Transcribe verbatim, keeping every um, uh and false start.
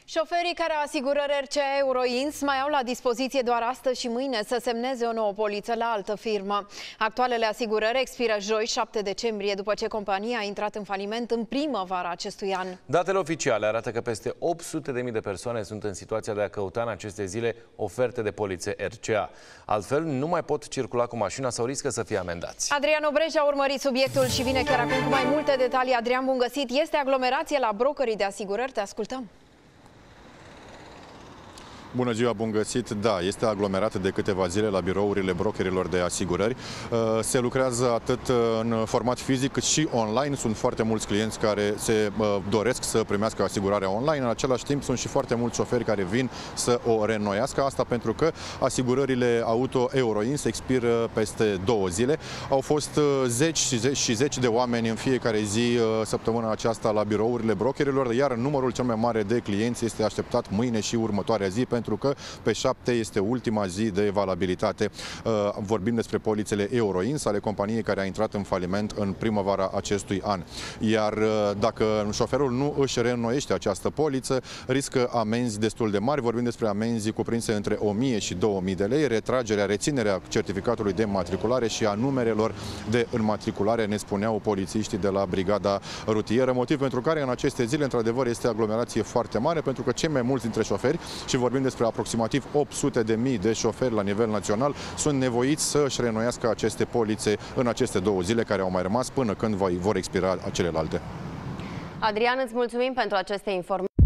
Șoferii care au asigurări R C A Euroins mai au la dispoziție doar astăzi și mâine să semneze o nouă poliță la altă firmă. Actualele asigurări expiră joi, șapte decembrie, după ce compania a intrat în faliment în primăvara acestui an. Datele oficiale arată că peste opt sute de mii de persoane sunt în situația de a căuta în aceste zile oferte de polițe R C A. Altfel, nu mai pot circula cu mașina sau riscă să fie amendați. Adrian Obrej a urmărit subiectul și vine chiar acum cu mai multe detalii. Adrian, bun găsit! Este aglomerație la brokerii de asigurări? Te ascultăm! Bună ziua, bun găsit! Da, este aglomerat de câteva zile la birourile brokerilor de asigurări. Se lucrează atât în format fizic cât și online. Sunt foarte mulți clienți care se doresc să primească asigurarea online. În același timp sunt și foarte mulți șoferi care vin să o reînnoiască. Asta pentru că asigurările auto Euroins expiră peste două zile. Au fost zeci și zeci și zeci de oameni în fiecare zi săptămâna aceasta la birourile brokerilor, iar numărul cel mai mare de clienți este așteptat mâine și următoarea zi, pentru că pe șapte este ultima zi de valabilitate. Vorbim despre polițele Euroins ale companiei care a intrat în faliment în primăvara acestui an. Iar dacă șoferul nu își reînnoiește această poliță, riscă amenzi destul de mari. Vorbim despre amenzi cuprinse între o mie și două mii de lei, retragerea, reținerea certificatului de matriculare și a numerelor de înmatriculare, ne spuneau polițiștii de la Brigada Rutieră, motiv pentru care în aceste zile, într-adevăr, este aglomerație foarte mare, pentru că cei mai mulți dintre șoferi, și vorbim despre aproximativ opt sute de mii de șoferi la nivel național, sunt nevoiți să își reînnoiască aceste polițe în aceste două zile care au mai rămas până când vor expira celelalte. Adrian, îți mulțumim pentru aceste informații.